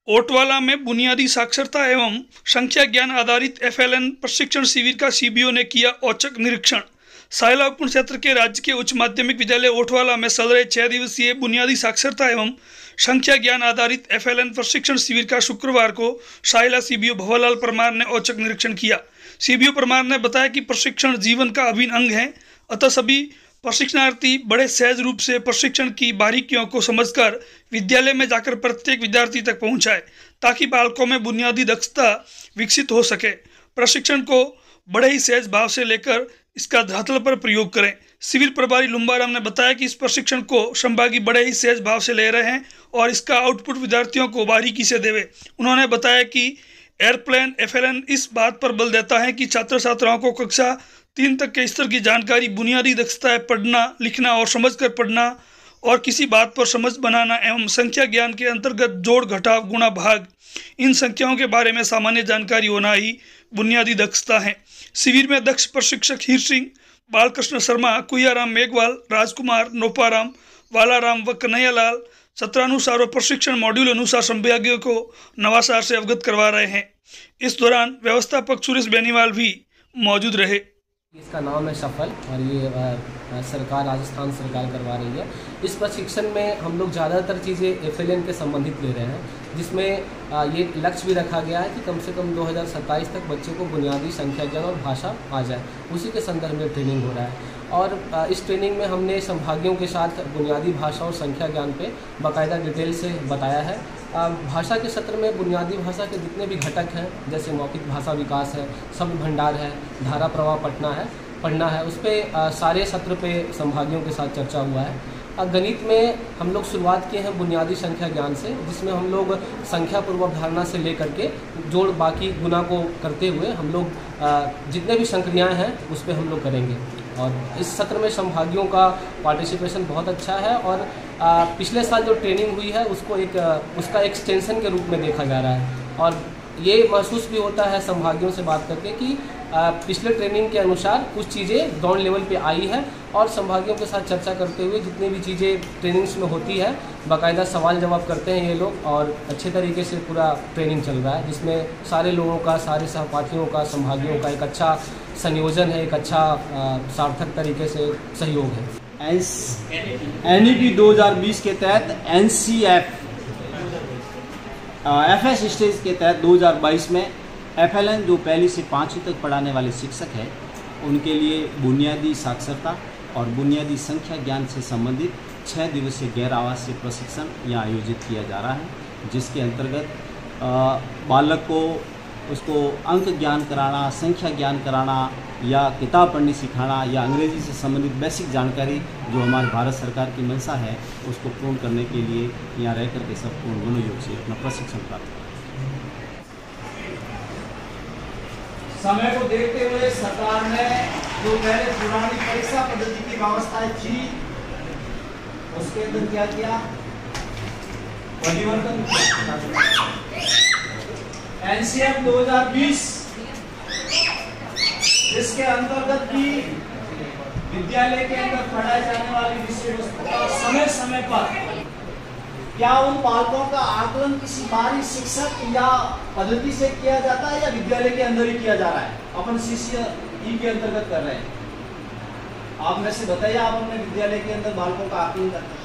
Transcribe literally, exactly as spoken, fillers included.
ओटवाला में बुनियादी साक्षरता एवं संख्या ज्ञान आधारित एफ एल एन प्रशिक्षण शिविर का सी बी ओ ने किया औचक निरीक्षण। सायला उपखंड क्षेत्र के राजकीय उच्च माध्यमिक विद्यालय ओटवाला में चल रहे छह दिवसीय बुनियादी साक्षरता एवं संख्या ज्ञान आधारित एफ एल एन प्रशिक्षण शिविर का शुक्रवार को Sayla C B O Bhanwarlal Parmar ने औचक निरीक्षण किया। सी बी ओ परमार ने बताया कि प्रशिक्षण जीवन का अभिन्न अंग है, अतः सभी प्रशिक्षणार्थी बड़े सहज रूप से प्रशिक्षण की बारीकियों को समझकर विद्यालय में जाकर प्रत्येक विद्यार्थी तक पहुंचाए, ताकि बालकों में बुनियादी दक्षता विकसित हो सके। प्रशिक्षण को बड़े ही सहज भाव से लेकर इसका धरातल पर प्रयोग करें। शिविर प्रभारी लुम्बाराम ने बताया कि इस प्रशिक्षण को संभागी बड़े ही सहज भाव से ले रहे हैं और इसका आउटपुट विद्यार्थियों को बारीकी से देवे। उन्होंने बताया कि एयरप्लेन एफ एल एन इस बात पर बल देता है कि छात्र छात्राओं को कक्षा तीन तक के स्तर की जानकारी, बुनियादी दक्षताएं, पढ़ना लिखना और समझकर पढ़ना और किसी बात पर समझ बनाना एवं संख्या ज्ञान के अंतर्गत जोड़, घटाव, गुणा, भाग, इन संख्याओं के बारे में सामान्य जानकारी होना ही बुनियादी दक्षता है। शिविर में दक्ष प्रशिक्षक हीर सिंह, बालकृष्ण शर्मा, कुयाराम मेघवाल, राजकुमार, नोपाराम, वालाराम व कन्हैयालाल सत्रानुसार और प्रशिक्षण मॉड्यूल अनुसार संभागियों को नवाचार से अवगत करवा रहे हैं। इस दौरान व्यवस्थापक सुरेश बेनीवाल भी मौजूद रहे। इसका नाम है सफल और ये सरकार राजस्थान सरकार करवा रही है। इस प्रशिक्षण में हम लोग ज़्यादातर चीज़ें एफ एल एन के संबंधित ले रहे हैं, जिसमें ये लक्ष्य भी रखा गया है कि कम से कम दो हज़ार सत्ताईस तक बच्चे को बुनियादी संख्या ज्ञान और भाषा आ जाए। उसी के संदर्भ में ट्रेनिंग हो रहा है और इस ट्रेनिंग में हमने संभागियों के साथ बुनियादी भाषा और संख्या ज्ञान पे बाकायदा डिटेल से बताया है। भाषा के सत्र में बुनियादी भाषा के जितने भी घटक हैं, जैसे मौखिक भाषा विकास है, शब्द भंडार है, धारा प्रवाह पढ़ना है पढ़ना है उस पर सारे सत्र पे संभागियों के साथ चर्चा हुआ है। गणित में हम लोग शुरुआत किए हैं बुनियादी संख्या ज्ञान से, जिसमें हम लोग संख्या पूर्वावधारणा से लेकर के जोड़, बाकी गुना को करते हुए हम लोग जितने भी संक्रियाएँ हैं उस पर हम लोग करेंगे। और इस सत्र में संभागियों का पार्टिसिपेशन बहुत अच्छा है और आ, पिछले साल जो ट्रेनिंग हुई है उसको एक उसका एक्सटेंशन के रूप में देखा जा रहा है और ये महसूस भी होता है संभागियों से बात करके कि आ, पिछले ट्रेनिंग के अनुसार कुछ चीज़ें ग्राउंड लेवल पे आई है और संभागियों के साथ चर्चा करते हुए जितनी भी चीज़ें ट्रेनिंग्स में होती है बाकायदा सवाल जवाब करते हैं ये लोग और अच्छे तरीके से पूरा ट्रेनिंग चल रहा है, जिसमें सारे लोगों का, सारे सहपाठियों का, संभागियों का एक अच्छा संयोजन है, एक अच्छा सार्थक तरीके से सहयोग है। एन ई पी दो हज़ार बीस के तहत N C F F S stage के तहत दो हज़ार बाईस में एफ एल एन जो पहली से पाँचवीं तक पढ़ाने वाले शिक्षक हैं उनके लिए बुनियादी साक्षरता और बुनियादी संख्या ज्ञान से संबंधित छः दिवसीय गैर आवासीय प्रशिक्षण यहाँ आयोजित किया जा रहा है, जिसके अंतर्गत बालक को उसको अंक ज्ञान कराना, संख्या ज्ञान कराना या किताब पढ़नी सिखाना या अंग्रेजी से संबंधित बेसिक जानकारी जो हमारे भारत सरकार की मंशा है उसको पूर्ण करने के लिए यहाँ रह करके सब पूर्ण मनोयोग से अपना प्रशिक्षण प्राप्त करें। समय को देखते हुए सरकार ने जो पहले पुरानी परीक्षा पद्धति की व्यवस्थाएं थी उसके अंदर क्या किया, परिवर्तन किया। एन सी एफ दो हज़ार बीस इसके अंतर्गत भी विद्यालय के अंदर पढ़ाई जाने वाली विषय वस्तु का समय समय पर क्या उन बालकों का आकलन किसी बाहरी शिक्षक या पद्धति से किया जाता है या विद्यालय के अंदर ही किया जा रहा है, अपन शिष्य ई के अंतर्गत कर रहे हैं। आप में से बताइए, आप अपने विद्यालय के अंदर बालकों का आकलन करते हैं?